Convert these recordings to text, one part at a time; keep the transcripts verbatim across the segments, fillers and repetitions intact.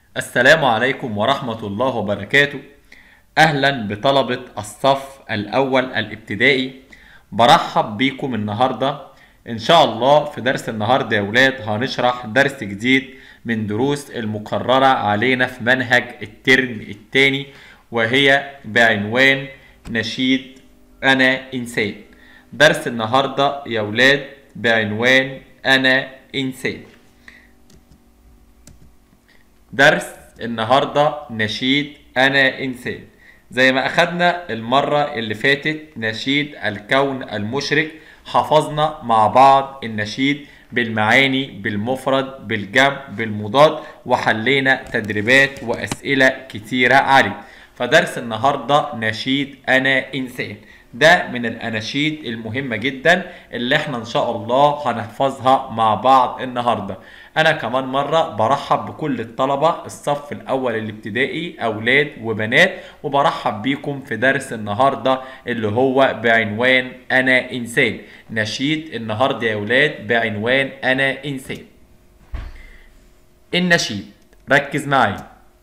السلام عليكم ورحمة الله وبركاته. أهلا بطلبة الصف الأول الابتدائي. برحب بيكم النهاردة إن شاء الله. في درس النهاردة يا ولاد هنشرح درس جديد من دروس المقررة علينا في منهج الترم الثاني، وهي بعنوان نشيد أنا إنسان. درس النهاردة يا ولاد بعنوان أنا إنسان. درس النهاردة نشيد أنا إنسان. زي ما أخدنا المرة اللي فاتت نشيد الكون المشرق، حفظنا مع بعض النشيد بالمعاني، بالمفرد، بالجمع، بالمضاد، وحلينا تدريبات وأسئلة كتيرة عليه. فدرس النهاردة نشيد أنا إنسان، ده من الأناشيد المهمة جدا اللي احنا إن شاء الله هنحفظها مع بعض النهاردة. أنا كمان مرة برحب بكل الطلبة الصف الأول الابتدائي، أولاد وبنات، وبرحب بيكم في درس النهاردة اللي هو بعنوان أنا إنسان. نشيد النهاردة يا أولاد بعنوان أنا إنسان. النشيد ركز معايا.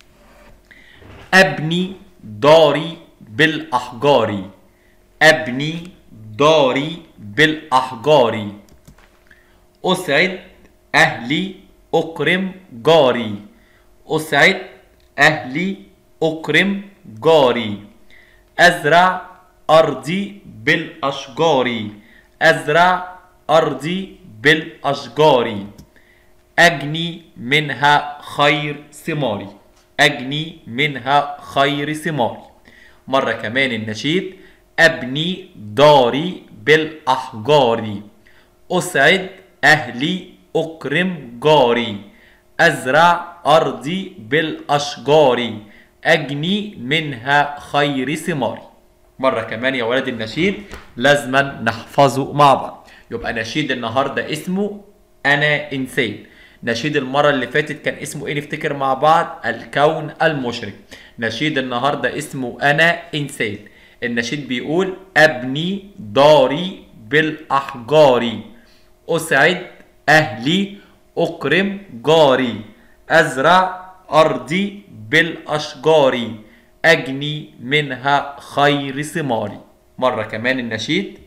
أبني داري بالأحجار، أبني داري بالأحجار، أسعد أهلي أكرم جاري، أسعد أهلي أكرم جاري، أزرع أرضي بالأشجار، أزرع أرضي بالأشجار، أجني منها خير ثماري، أجني منها خير ثماري. مرة كمان النشيد. أبني داري بالأحجار، أسعد أهلي أكرم جاري، أزرع أرضي بالأشجار، أجني منها خير ثماري. مرة كمان يا ولد النشيد لازما نحفظه مع بعض. يبقى نشيد النهاردة اسمه أنا إنسان. نشيد المرة اللي فاتت كان اسمه ايه نفتكر مع بعض؟ الكون المشرق. نشيد النهاردة اسمه أنا إنسان. النشيد بيقول أبني داري بالأحجار، أسعد أهلي أكرم جاري، أزرع أرضي بالأشجار، أجني منها خير ثماري. مرة كمان النشيد.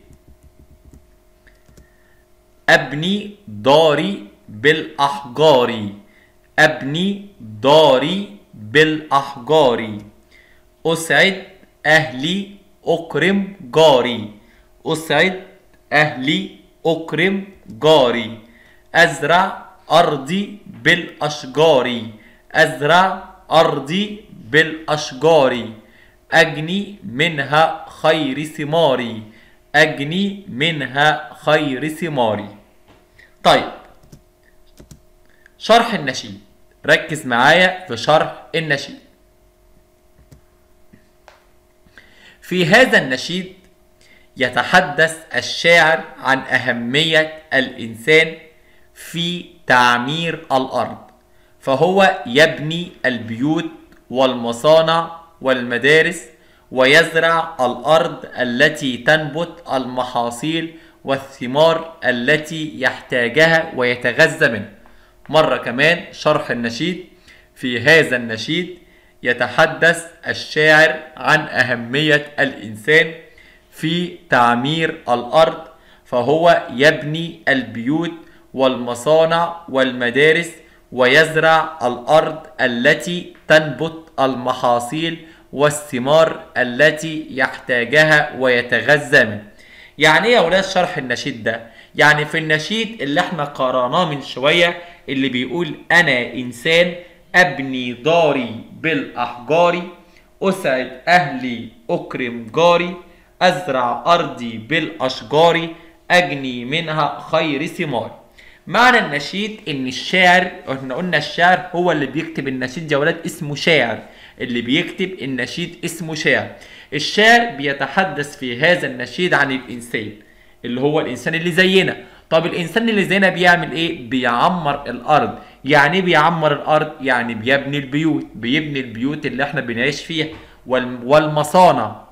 أبني داري بالأحجار، أبني داري بالأحجار، أسعد أهلي أكرم جاري، أسعد أهلي أكرم جاري، أزرع أرضي بالأشجار، أزرع أرضي بالأشجار، أجني منها خير ثماري، أجني منها خير ثماري. طيب، شرح النشيد. ركز معايا في شرح النشيد. في هذا النشيد يتحدث الشاعر عن أهمية الإنسان في تعمير الأرض، فهو يبني البيوت والمصانع والمدارس، ويزرع الأرض التي تنبت المحاصيل والثمار التي يحتاجها ويتغذى منها. مرة كمان شرح النشيد. في هذا النشيد يتحدث الشاعر عن أهمية الإنسان في تعمير الأرض، فهو يبني البيوت والمصانع والمدارس، ويزرع الأرض التي تنبت المحاصيل والثمار التي يحتاجها ويتغذى منها. يعني ايه يا ولاد شرح النشيد ده؟ يعني في النشيد اللي احنا قرأناه من شوية اللي بيقول أنا إنسان أبني داري بالأحجار، أسعد أهلي أكرم جاري، أزرع أرضي بالأشجار، أجني منها خير ثمار. معنى النشيد إن الشاعر، احنا قلنا الشاعر هو اللي بيكتب النشيد يا ولاد، اسمه شاعر. اللي بيكتب النشيد اسمه شاعر. الشاعر بيتحدث في هذا النشيد عن الإنسان اللي هو الإنسان اللي زينا. طب الإنسان اللي زينا بيعمل إيه؟ بيعمر الأرض. يعني إيه بيعمر الأرض؟ يعني بيبني البيوت، بيبني البيوت اللي إحنا بنعيش فيها، والمصانع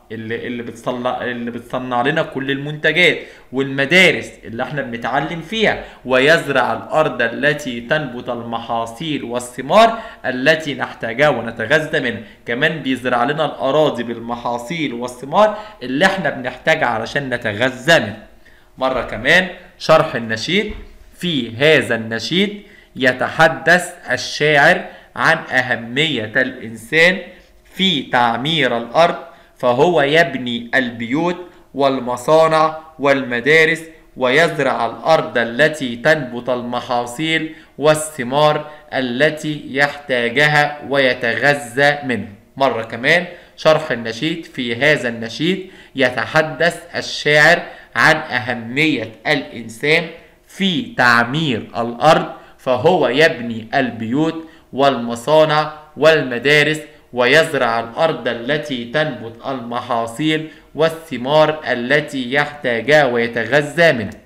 اللي اللي بتصنع اللي بتصنع لنا كل المنتجات، والمدارس اللي احنا بنتعلم فيها، ويزرع الارض التي تنبت المحاصيل والثمار التي نحتاجها ونتغذى منها. كمان بيزرع لنا الاراضي بالمحاصيل والثمار اللي احنا بنحتاجها علشان نتغذى منها. مرة كمان شرح النشيد. في هذا النشيد يتحدث الشاعر عن أهمية الإنسان في تعمير الأرض، فهو يبني البيوت والمصانع والمدارس، ويزرع الأرض التي تنبت المحاصيل والثمار التي يحتاجها ويتغذى منها. مرة كمان شرح النشيد. في هذا النشيد يتحدث الشاعر عن أهمية الإنسان في تعمير الأرض، فهو يبني البيوت والمصانع والمدارس، ويزرع الأرض التي تنبت المحاصيل والثمار التي يحتاجها ويتغذى منها.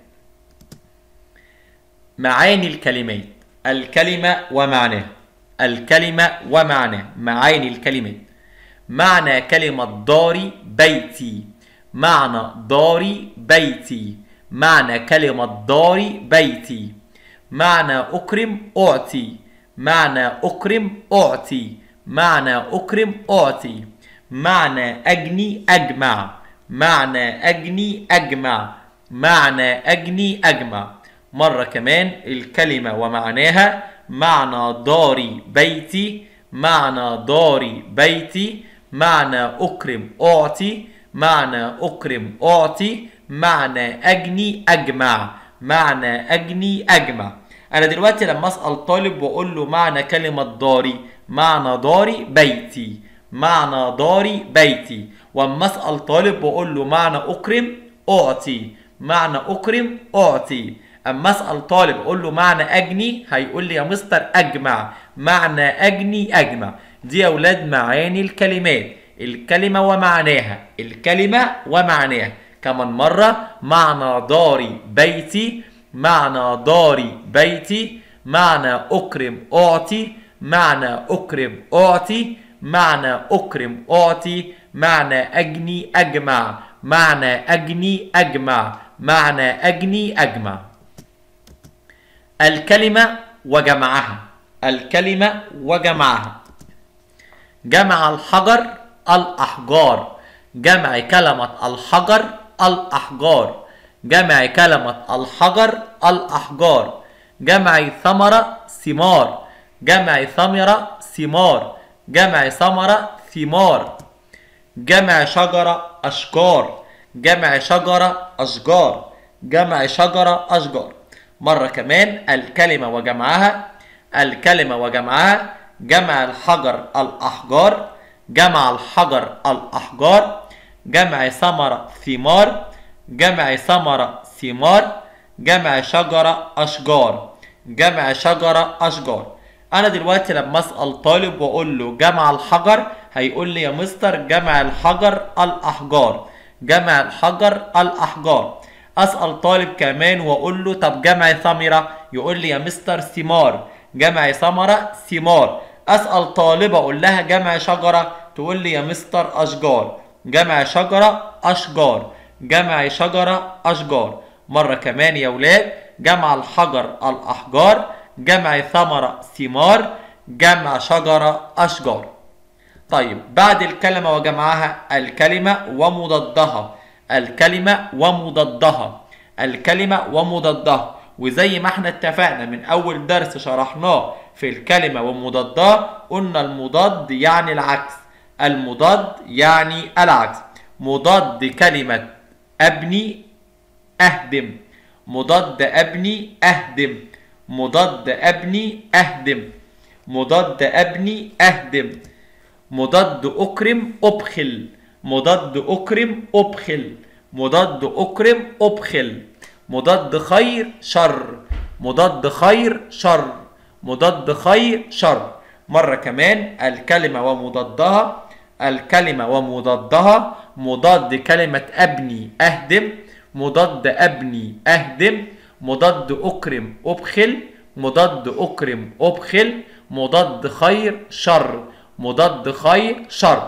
معاني الكلمات. الكلمة ومعناها. الكلمة ومعناها. معاني الكلمات. معنى كلمة داري بيتي. معنى داري بيتي. معنى كلمة داري بيتي. معنى أكرم أعطي. معنى أكرم أعطي. معنى أكرم أعطي. معنى أجني أجمع. معنى أجني أجمع. معنى أجني أجمع. مرة كمان الكلمة ومعناها. معنى داري بيتي. معنى داري بيتي. معنى أكرم أعطي. معنى أكرم أعطي. معنى أجني أجمع. معنى أجني أجمع. أنا دلوقتي لما أسأل طالب وأقول له معنى كلمة داري، معنى داري بيتي. معنى داري بيتي. وأما أسأل طالب وأقول له معنى أكرم أعطي، معنى أكرم أعطي. أما أسأل طالب أقول له معنى أجني، هيقول لي يا مستر أجمع. معنى أجني أجمع. دي يا أولاد معاني الكلمات. الكلمة ومعناها. الكلمة ومعناها. كمان مرة. معنى داري بيتي. معنى داري بيتي. معنى أكرم أعطي. معنى أكرم أعطي. معنى أكرم أعطي. معنى أجني أجمع. معنى أجني أجمع. معنى أجني أجمع. الكلمة وجمعها. الكلمة وجمعها. جمع الحجر الأحجار. جمع كلمة الحجر الأحجار. جمع كلمة الحجر الأحجار. جمع ثمرة ثمار. جمع ثمرة ثمار. جمع ثمرة ثمار. جمع شجرة أشجار. جمع شجرة أشجار. جمع شجرة أشجار. مرة كمان الكلمة وجمعها. الكلمة وجمعها. جمع الحجر الأحجار. جمع الحجر الأحجار. جمع ثمرة ثمار. جمع ثمرة ثمار. جمع شجرة أشجار. جمع شجرة أشجار. أنا دلوقتي لما أسأل طالب وأقول له جمع الحجر، هيقول لي يا مستر جمع الحجر الأحجار. جمع الحجر الأحجار. أسأل طالب كمان وأقول له طب جمع ثمرة، يقول لي يا مستر ثمار. جمع ثمرة ثمار. أسأل طالبة أقول لها جمع شجرة، تقول لي يا مستر أشجار. جمع شجرة أشجار. جمع شجرة أشجار. مرة كمان يا ولاد. جمع الحجر الأحجار. جمع ثمرة ثمار. جمع شجرة أشجار. طيب بعد الكلمة وجمعها الكلمة ومضادها. الكلمة ومضادها. الكلمة ومضادها. وزي ما احنا اتفقنا من أول درس شرحناه في الكلمة ومضادها، قلنا المضاد يعني العكس. المضاد يعني العكس. مضاد كلمة أبني أهدم. مضاد أبني أهدم. مضاد أبني أهدم. مضاد أبني أهدم. مضاد أكرم أبخل. مضاد أكرم أبخل. مضاد أكرم أبخل. مضاد خير شر. مضاد خير شر. مضاد خير شر. مرة كمان الكلمة ومضادها. الكلمة ومضادها. مضاد كلمة أبني أهدم. مضاد أبني أهدم. مضاد أكرم أبخل. مضاد أكرم أبخل. مضاد خير شر. مضاد خير شر.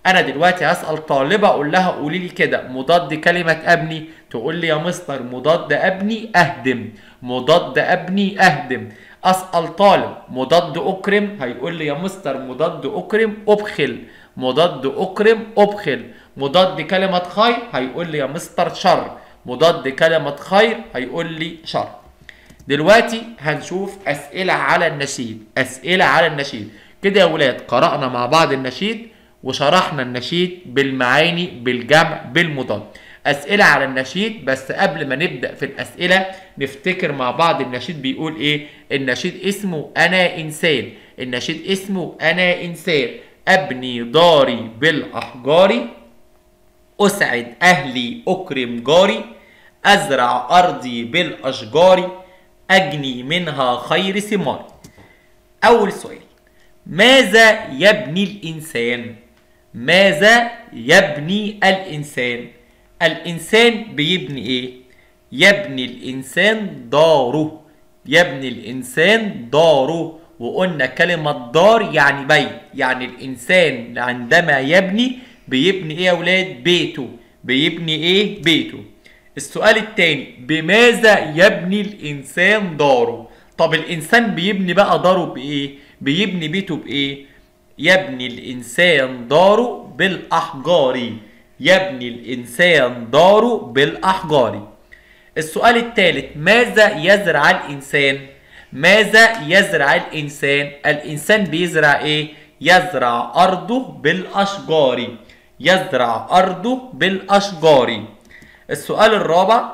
انا دلوقتي هسأل طالبة اقول لها قولي لي كده مضاد كلمة ابني، تقول لي يا مستر مضاد ابني اهدم، مضاد ابني اهدم. اسأل طالب مضاد اكرم، هيقول لي يا مستر مضاد اكرم ابخل، مضاد اكرم ابخل. مضاد كلمة خير هيقول لي يا مستر شر، مضاد كلمة خير هيقول لي شر. دلوقتي هنشوف اسئلة على النشيد، اسئلة على النشيد. كده يا ولاد قرأنا مع بعض النشيد وشرحنا النشيد بالمعاني بالجمع بالمضاد. اسئلة على النشيد، بس قبل ما نبدأ في الاسئلة نفتكر مع بعض النشيد بيقول ايه. النشيد اسمه انا انسان، النشيد اسمه انا انسان. ابني داري بالاحجار، اسعد اهلي اكرم جاري، ازرع ارضي بالاشجار، اجني منها خير ثمار. اول سؤال، ماذا يبني الانسان؟ ماذا يبني الانسان؟ الانسان بيبني ايه؟ يبني الانسان داره، يبني الانسان داره. وقلنا كلمة دار يعني بيت، يعني الانسان عندما يبني بيبني ايه يا ولاد؟ بيته، بيبني ايه؟ بيته. السؤال التاني، بماذا يبني الانسان داره؟ طب الانسان بيبني بقى داره بايه؟ بيبني بيته بايه؟ يبني الانسان داره بالاحجار، يبني الانسان داره بالاحجار. السؤال الثالث، ماذا يزرع الانسان؟ ماذا يزرع الانسان؟ الانسان بيزرع ايه؟ يزرع ارضه بالاشجار، يزرع ارضه بالاشجار. السؤال الرابع،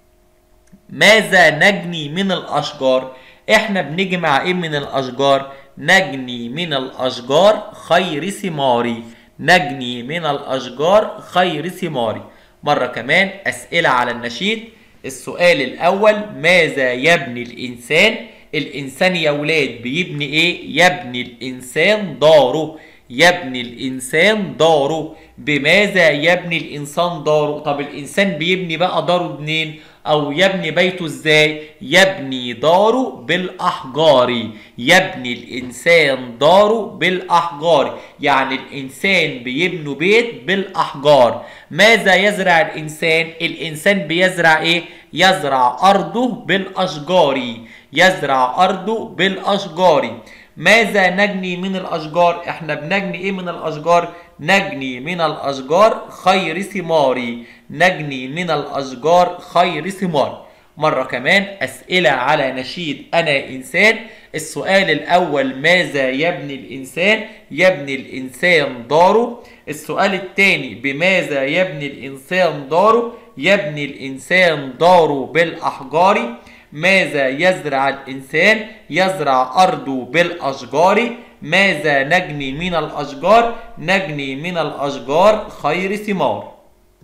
ماذا نجني من الاشجار؟ احنا بنجمع ايه من الاشجار؟ نجني من الاشجار خير ثماري، نجني من الاشجار خير ثماري. مرة كمان اسئلة على النشيد. السؤال الاول، ماذا يبني الانسان؟ الانسان يا ولاد بيبني ايه؟ يبني الانسان داره، يبني الانسان داره. بماذا يبني الانسان داره؟ طب الانسان بيبني بقى داره منين؟ او يبني بيته ازاي؟ يبني داره بالاحجار، يبني الانسان داره بالاحجار، يعني الانسان بيبني بيت بالاحجار. ماذا يزرع الانسان؟ الانسان بيزرع ايه؟ يزرع ارضه بالاشجار، يزرع ارضه بالاشجار. ماذا نجني من الاشجار؟ احنا بنجني ايه من الاشجار؟ نجني من الاشجار خير ثمار، نجني من الاشجار خير ثمار. مرة كمان اسئلة على نشيد انا انسان. السؤال الاول، ماذا يبني الانسان؟ يبني الانسان داره. السؤال الثاني، بماذا يبني الانسان داره؟ يبني الانسان داره بالاحجار. ماذا يزرع الإنسان؟ يزرع أرضه بالأشجار. ماذا نجني من الأشجار؟ نجني من الأشجار خير ثمار.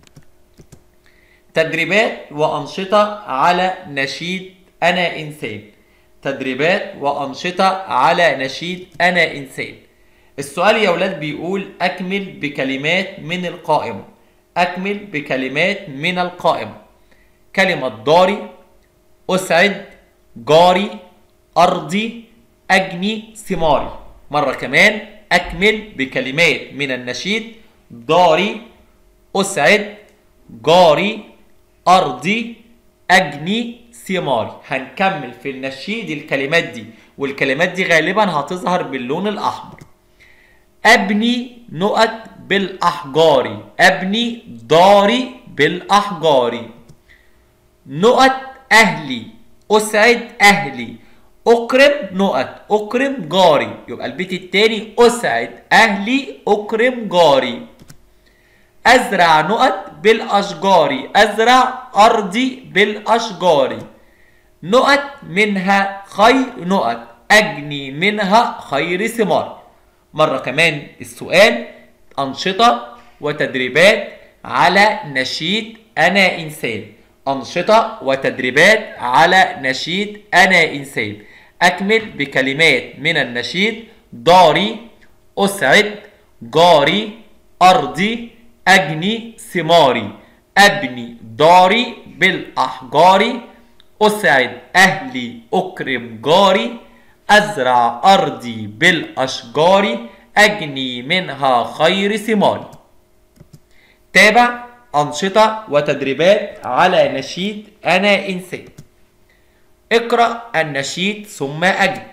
تدريبات وأنشطة على نشيد أنا إنسان. تدريبات وأنشطة على نشيد أنا إنسان. السؤال يا ولاد بيقول أكمل بكلمات من القائمة، أكمل بكلمات من القائمة. كلمة داري، أسعد، جاري، أرضي، أجني ثماري. مرة كمان، أكمل بكلمات من النشيد. داري، أسعد، جاري، أرضي، أجني ثماري. هنكمل في النشيد الكلمات دي، والكلمات دي غالبا هتظهر باللون الأحمر. أبني نقط بالأحجار، أبني داري بالأحجار. نقط أهلي، أسعد أهلي، أكرم نقط، أكرم جاري. يبقى البيت التاني، أسعد أهلي أكرم جاري. أزرع نقط بالأشجار، أزرع أرضي بالأشجار. نقط منها خير نقط، أجني منها خير ثمار. مرة كمان السؤال، أنشطة وتدريبات على نشيد أنا إنسان. أنشطة وتدريبات على نشيد أنا إنسان. أكمل بكلمات من النشيد. داري، أسعد، جاري، أرضي، أجني ثماري. أبني داري بالأحجار، أسعد أهلي أكرم جاري، أزرع أرضي بالأشجار، أجني منها خير ثماري. تابع أنشطة وتدريبات على نشيد أنا إنسان. اقرأ النشيد ثم أجب.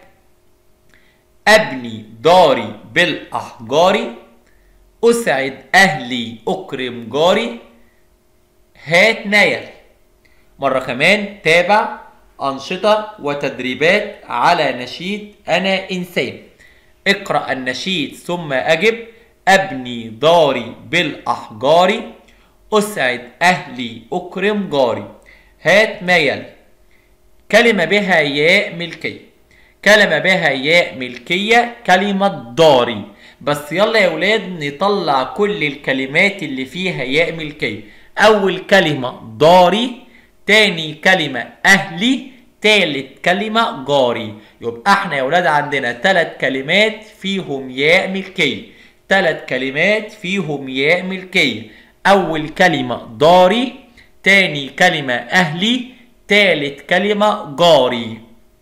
أبني داري بالأحجار، أسعد أهلي أكرم جاري، هات نايل. مرة كمان تابع أنشطة وتدريبات على نشيد أنا إنسان. اقرأ النشيد ثم أجب. أبني داري بالأحجار، أسعد أهلي أكرم جاري، هات ما يلي. كلمة بها ياء ملكية. كلمة بها ياء ملكية كلمة داري. بس يلا يا ولاد نطلع كل الكلمات اللي فيها ياء ملكية. أول كلمة داري، تاني كلمة أهلي، تالت كلمة جاري. يبقى احنا يا ولاد عندنا تلات كلمات فيهم ياء ملكية. تلات كلمات فيهم ياء ملكية. أول كلمة داري، تاني كلمة أهلي، تالت كلمة جاري.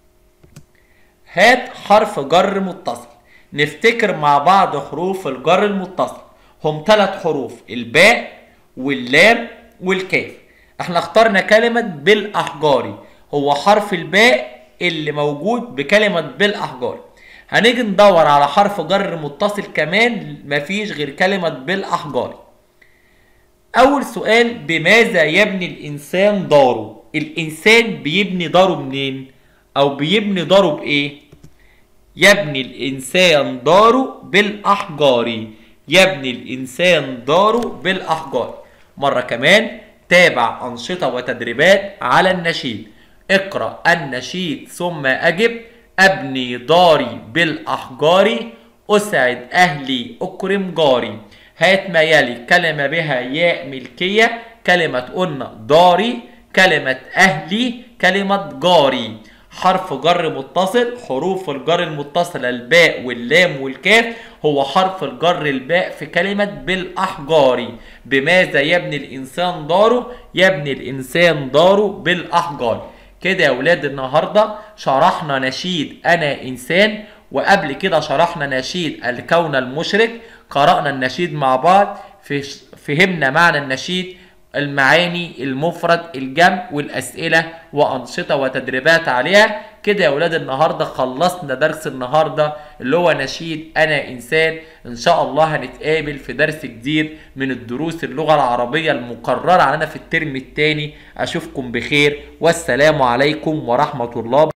هات حرف جر متصل. نفتكر مع بعض حروف الجر المتصل. هم ثلاث حروف، الباء واللام والكاف. احنا اخترنا كلمة بالأحجار، هو حرف الباء اللي موجود بكلمة بالأحجار. هنيجي ندور على حرف جر متصل كمان مفيش غير كلمة بالأحجار. أول سؤال، بماذا يبني الإنسان داره؟ الإنسان بيبني داره منين؟ أو بيبني داره بإيه؟ يبني الإنسان داره بالأحجار. يبني الإنسان داره بالأحجار. مرة كمان تابع أنشطة وتدريبات على النشيد. اقرأ النشيد ثم أجب. أبني داري بالأحجار، أسعد أهلي أكرم جاري، هات ما يلي. كلمة بها ياء ملكية، كلمة قلنا داري، كلمة أهلي، كلمة جاري. حرف جر متصل. حروف الجر المتصلة الباء واللام والكاف. هو حرف الجر الباء في كلمة بالأحجار. بماذا يبني الإنسان داره؟ يبني الإنسان داره بالأحجار. كده يا ولاد النهاردة شرحنا نشيد أنا إنسان، وقبل كده شرحنا نشيد الكون المشرق. قرأنا النشيد مع بعض، فهمنا معنى النشيد، المعاني، المفرد، الجمع، والأسئلة وأنشطة وتدريبات عليها. كده يا ولاد النهاردة خلصنا درس النهاردة اللي هو نشيد أنا إنسان. إن شاء الله هنتقابل في درس جديد من الدروس اللغة العربية المقررة علينا في الترم الثاني. أشوفكم بخير والسلام عليكم ورحمة الله.